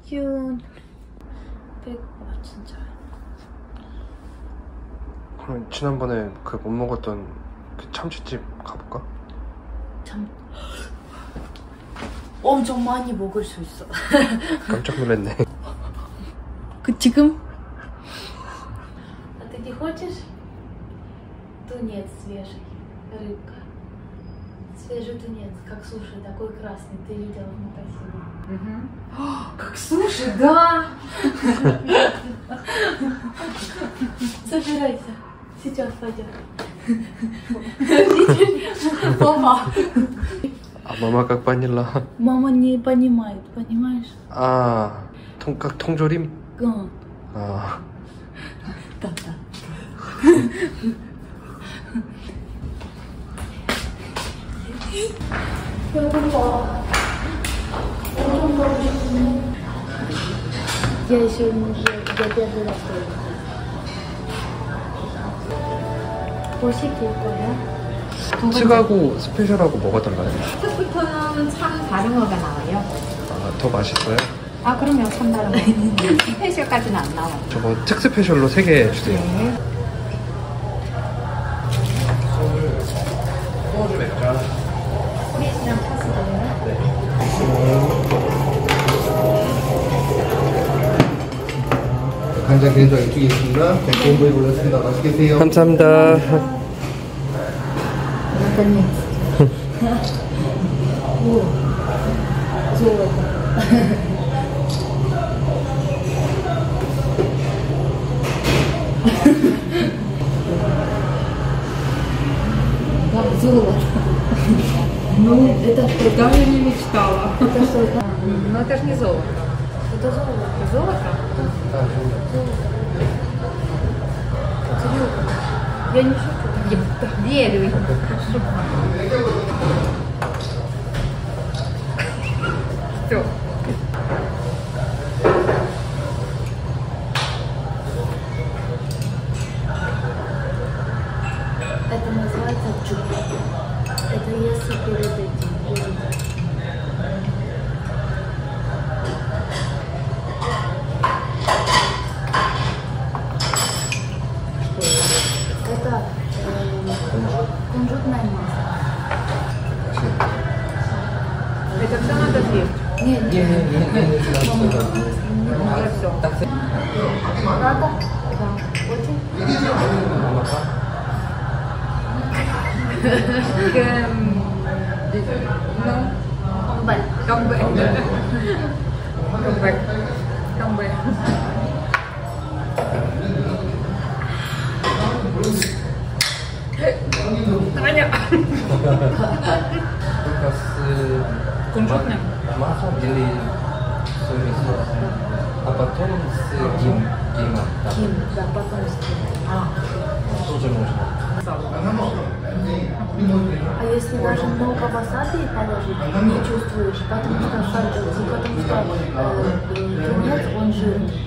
큐. 배고파 진짜. 그럼 지난번에 그 못 먹었던 그 참치집 가볼까? 참 엄청 많이 먹을 수 있어. 깜짝 놀랐네. 그 지금? А ты не хочешь? Тунец свежий, рыбка. Свежий тунец, как суши, такой красный. Ты видела в магазине? Как суши, да! Собирайся, сейчас пойдем. Видишь? Мама. А мама как поняла? Мама не понимает, понимаешь? А, как 통조림? 아. Да-да. Я еще не ела, я первый раз ела. 보시기 거야? 특하고 스페셜하고 뭐가 달라요? 특부터는 참 다른 거가 나와요. 아, 더 맛있어요? 아, 그러면 참 다른 거. 스페셜까지는 안 나와요. 저거 특스페셜로 3개 주세요. 네. 소주 맥주. 프리즈랑 파스타요? 간장 된장 이쪽에 있습니다. 좋은 부위 골랐습니다. 맛있게 드세요. 감사합니다. О, золото. Да, золото. Ну, это что? Даже не мечтала. Это что? Это Но это же не золото. золото. Золото? Серьезно. Я не шучу. Верю. Все. Это называется джуба. Это если перед этим. Это кунжутная масса. Это все надо съесть. Нет, нет. Это все. Надо? Да. Очень? Ну, Б. камбэк. Камбэк. Камбэк. Таня. Только с Кунжутным? маслом или соевый соус. А потом с гимом. Ким, да, потом с ким. Тоже можно. А если даже много васаби положить, не чувствуешь, потому что тунец, он жирный.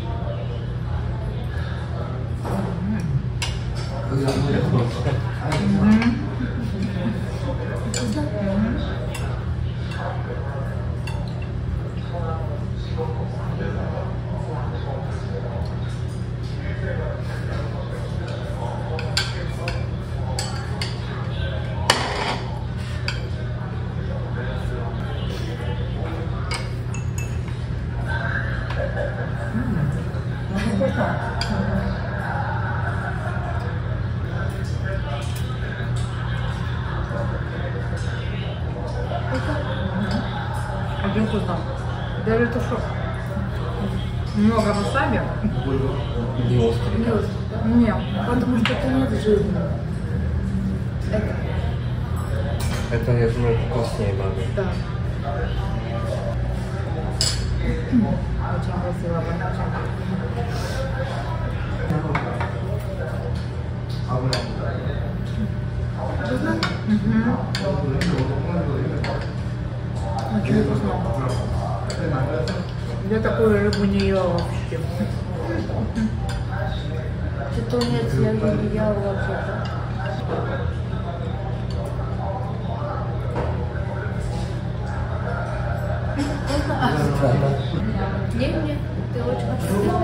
Вкусно? Один вкусно. Даже это что? Много васаби? Не острый. Нет. Потому что тунец жирный. Это, я думаю, вкуснее манго. Да. Очень красиво, Вкусно? Очень вкусно. Я такую рыбу не ела вообще. Тунец я уже не ела вообще-то. Не, ты очень хорошо.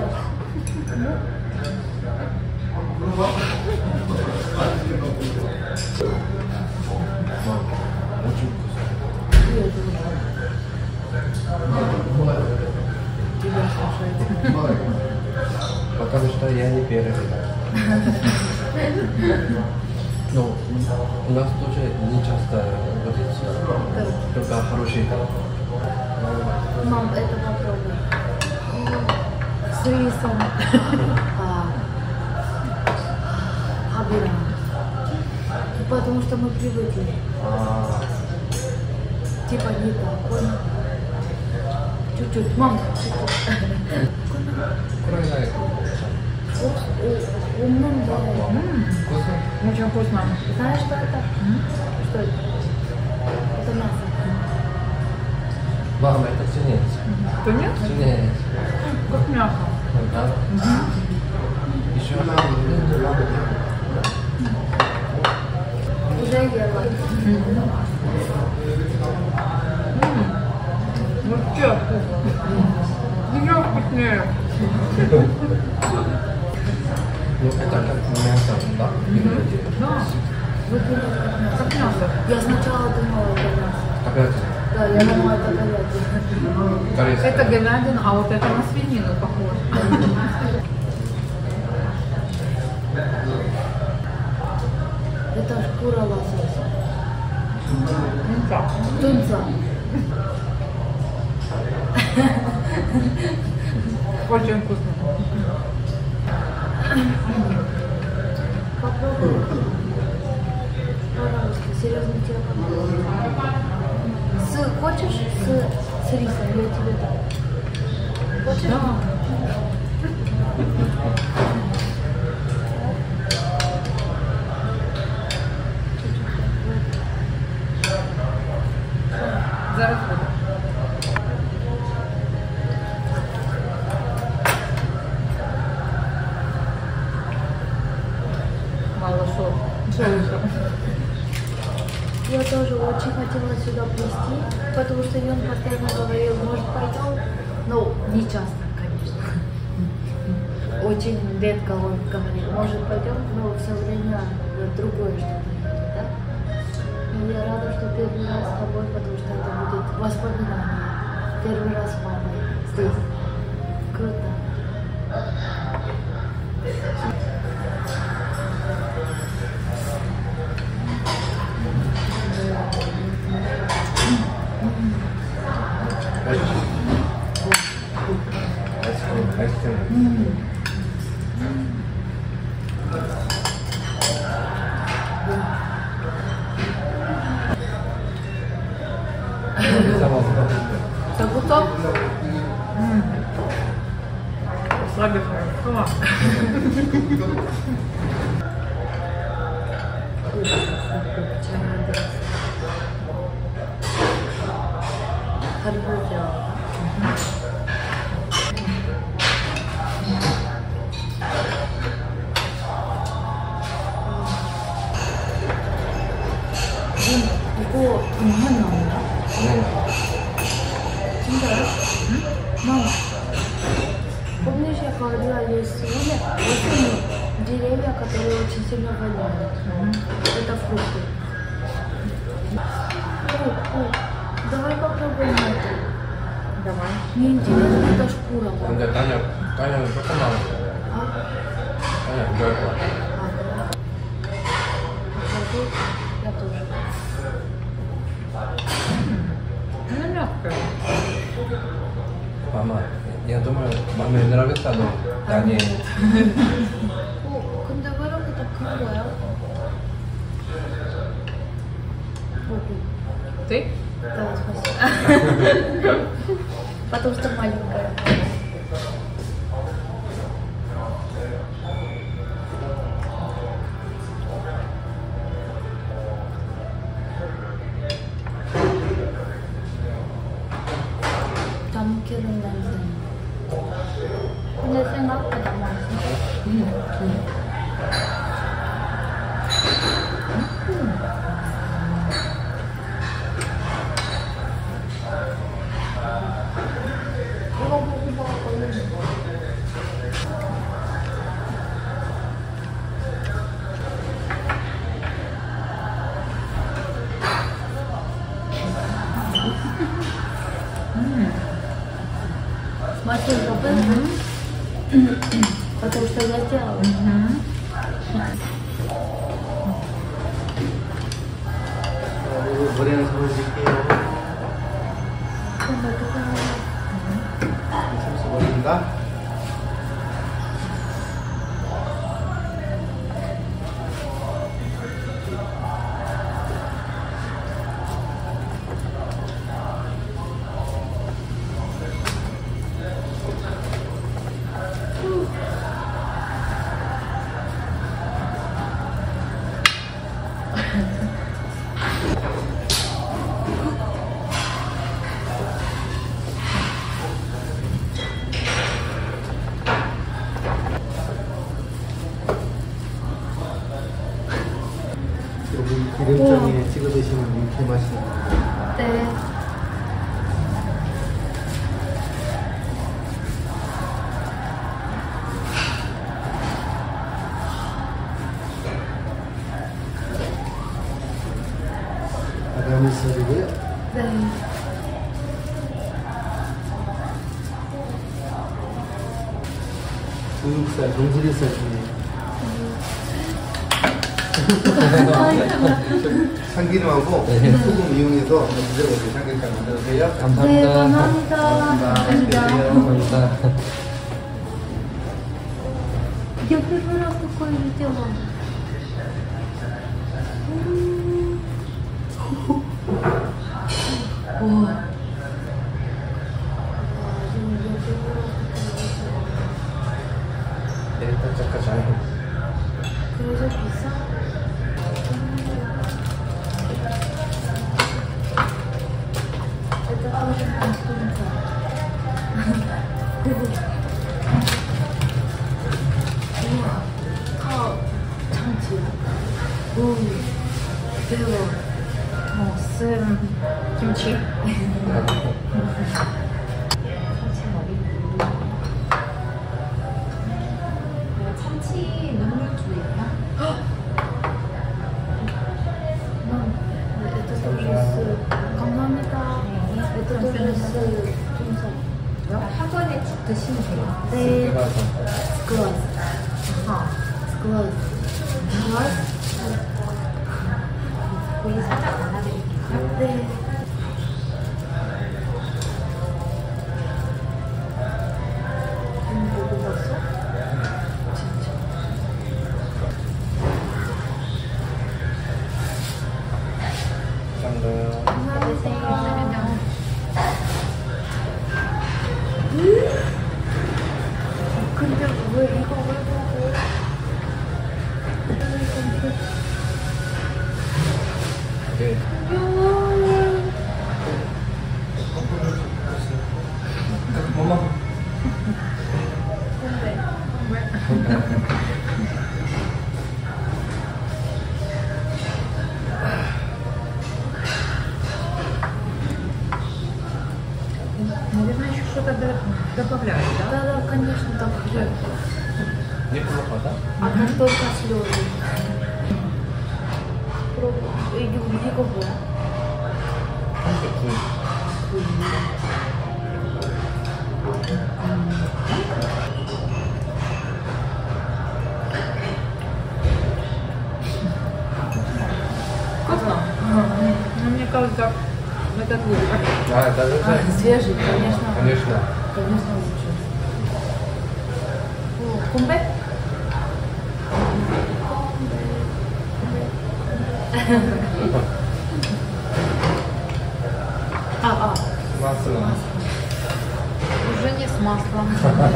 Очень вкусно. Тебя слушать. Потому что я не первый. Ну, у нас тоже не часто вот только хорошие. Мам, это попробуй. С рисом. Абира. Потому что мы привыкли. Типа не так, понял? Чуть-чуть, мам, чуть-чуть. Курай. Умным делай. Вкусно? Очень вкусно. Знаешь, что это? Что это? Это мясо. Мама, это тунец. Тунец? Тунец. Как мясо. Да? Еще Уже ела. Вообще вкусно. Еще вкуснее. ну, это как мясо, да? Да. Выглядит как мясо. Как мясо. Я сначала думала, это мясо. Говядина. Да, я думала, это говядина. Корейская. Это говядина, а вот это на свинину похоже. Это шкура лосося. Тунца. Тунца. Очень вкусно. Попробуй. Пожалуйста, серьезно тебе попробуй. Хочешь с рисом? Я тебе дам. Хочешь? Да. Зараз буду. Мало соуса. Я тоже очень хотела сюда прийти, потому что он постоянно говорил, может пойдем, но не часто, конечно. Очень редко он говорит, может пойдем, но все время другое что-то говорит, да? Но я рада, что первый раз с тобой, потому что это будет воспоминание. Первый раз с мамой здесь. Круто. Айскрим. Так готов? Слабенькая. Класс. Хорошо сделала. 이거 정말 나온다. 네. 진짜요? Мама, помнишь, я ходила есть осенью деревья, которые очень сильно воняют? Это фрукты. Ой, давай попробуем это. Давай. Мне интересно, это шкура. 근데 Таня 조금만. А? Таня 안 좋아할 것 같아. Покажу. Я тоже. Она мягкая. Мама, я думаю, маме нравится, но Тане 근데 왜 이렇게 다 큰 거야? Ты? Да, спасибо. Потому что маленькая. Там керун 냄새. 근데 생각보다 맛있어. Масло было. Потому что я сделала. 머리는 잡아줄게요. 머리인가? 여기 기름장에 찍어 드시면 이렇게 맛있는 거예요. 네. 바다미 소리고요. 네. 중국살, 정수리살 중에 참기름하고 소금 이용해서 한번 드셔보세요. 삼겹살 만들어주세요. 네, 감사합니다. 감사합니다. 감사합니다. 감사합니다. Я первый раз такое видела. 네, 깜짝깜짝. 그래서 비싸? Это тоже консумка. 우와, 다 참치야. 오, 대박. 쌤 김치. 참치 눈물주예요? Это тоже с... 감사합니다. Это тоже с tumsa. 학원에 드시면 돼요. 네. 들어가서. 스клад. 아하. 스клад. 스клад. 거기 살짝 안아드릴게요. 네. 먹어봤어? 진짜. 감사합니다. 감사합니다. 근데 왜 이거 왜 먹어? 네. 엄마. Наверное, еще что-то добавляют, да? Да, да, конечно, так же. неплохо, да? А как только слезы. Пробуй. Иди кого? Вкусно? Ну, мне кажется, этот лучше. А, да, да. Свежий, конечно. Конечно. Конечно, лучше. О, кумбе? Масло. Уже не с маслом.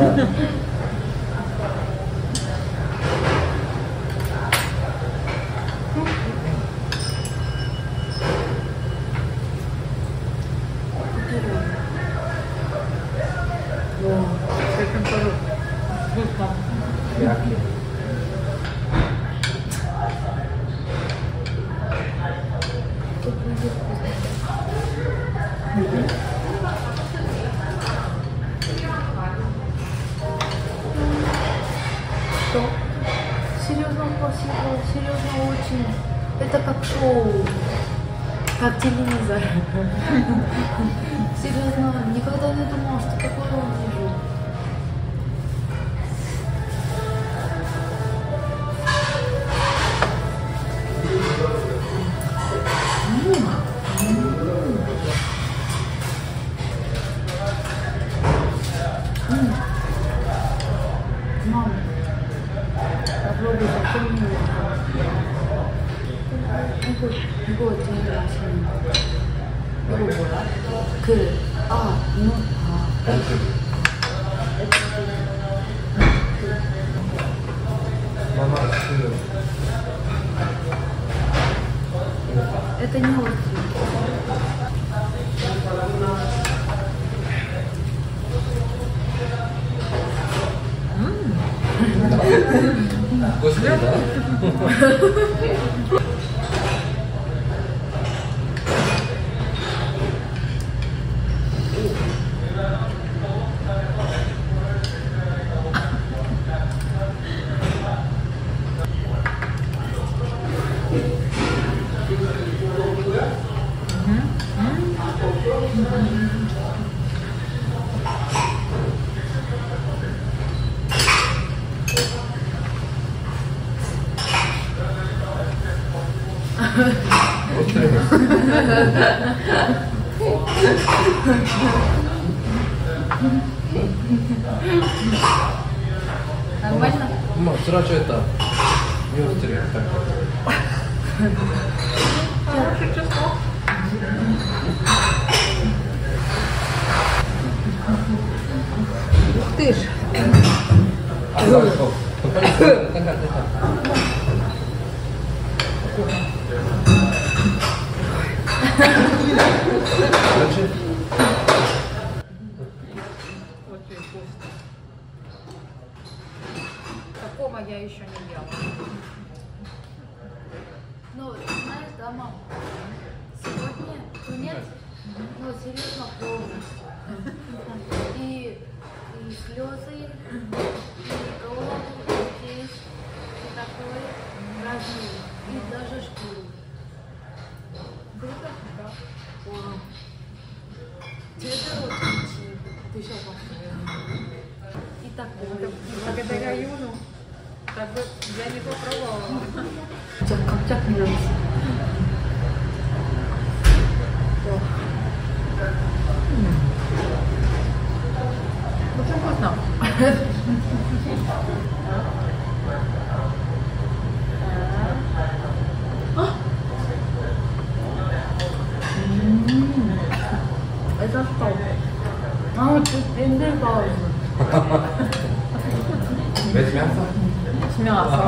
С этим тоже вкусно. Мягкий. Что? Серьезно, спасибо. Серьезно, очень. Это как шоу. Как телевизор. Серьезно, никогда не думала, что такое увижу. 그거 뭐야? Мама, Это не острый. вкусно, да? Нормально? Мама, сразу это не острее. Хороший чеснок. Ух ты ж. Очень вкусно. Такого я еще не ела. Ну, знаешь, да, мам? Сегодня тунец, ну, серьезно, полностью. И слезы, и голову, и здесь, и такой разный, и даже шкуру. Круто? Да. Вау. Тебе очень ты еще И такой. Благодаря Юну. Так бы я не попробовала. Как нравится. Очень вкусно. Это что? А, тут пендель пауза. Без мяса? С мясом.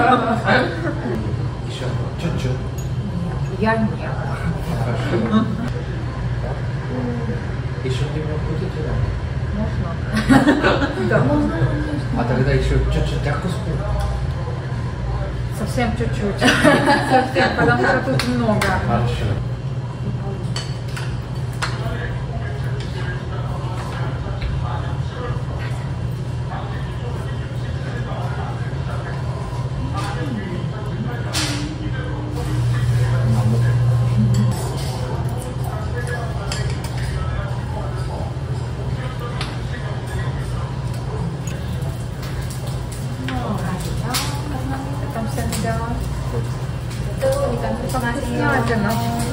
Еще чуть-чуть. Я нет. Хорошо. Еще немного будет Можно? Да. А тогда еще чуть-чуть закуску. Совсем чуть-чуть. Совсем, потому что тут много. Хорошо. 감사합니다. 감사합니다.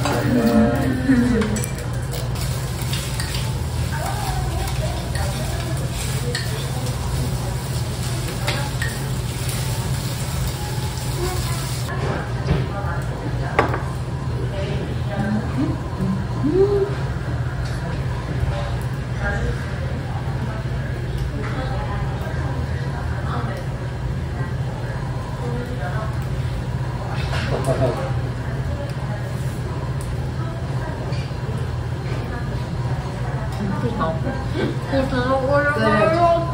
Вкусно. Вкусно, Горячо.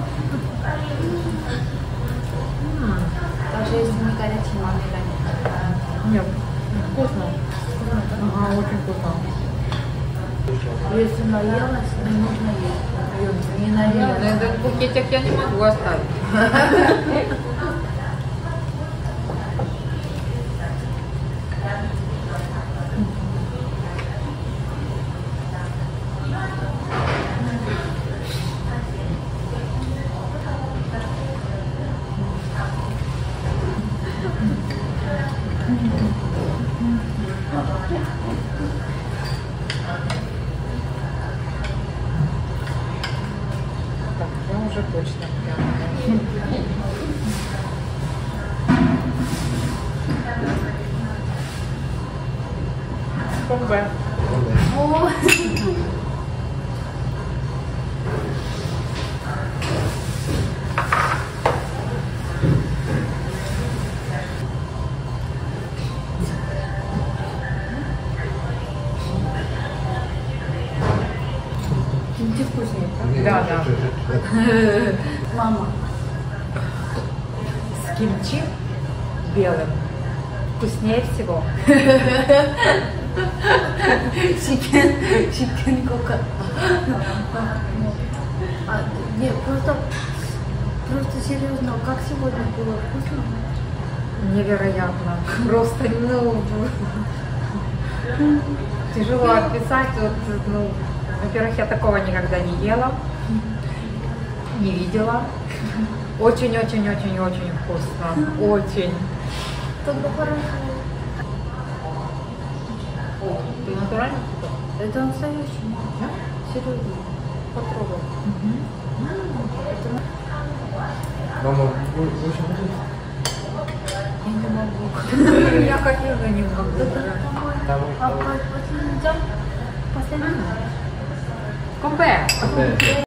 Даже если не горячий, маме горячий. Нет, вкусно. Ага, очень вкусно. Если наелась, не нужно есть. Не Нет, наелась. этот букетик я не могу оставить. Так, я уже точно прям. Бомбе. О, Кимчи вкуснее. Да, да. Мама. С кимчи белым вкуснее всего. Чикен кока. Нет, просто серьезно, как сегодня было вкусно? Невероятно. Просто, тяжело описать. Вот, во-первых, я такого никогда не ела, не видела. Очень-очень-очень-очень вкусно. Очень. Тогда хорошо. Ты натурально? Это настоящий. Серьезно. Попробуй. Мама, больше будет? Я не могу. Я хочу, но не могу. Там, А последний идем? Последний? Компе. Да.